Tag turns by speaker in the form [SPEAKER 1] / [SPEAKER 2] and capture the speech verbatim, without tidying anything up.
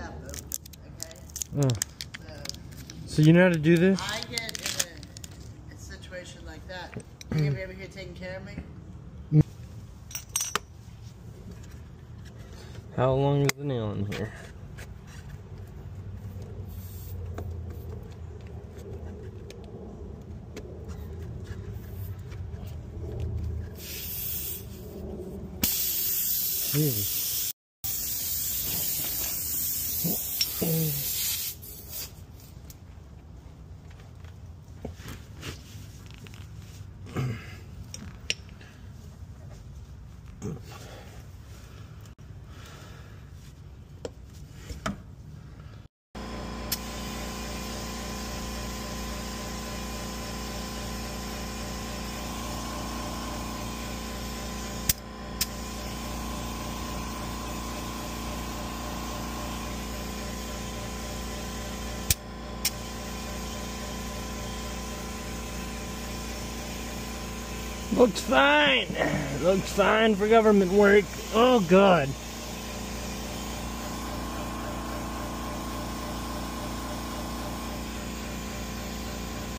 [SPEAKER 1] that, boo. Okay?
[SPEAKER 2] Oh.
[SPEAKER 1] So,
[SPEAKER 2] so you know how to do this?
[SPEAKER 1] I get in a, a situation like that. You're gonna be over here taking care of me?
[SPEAKER 2] How long is the nail in here? Jesus. Looks fine. Looks fine for government work. Oh, God.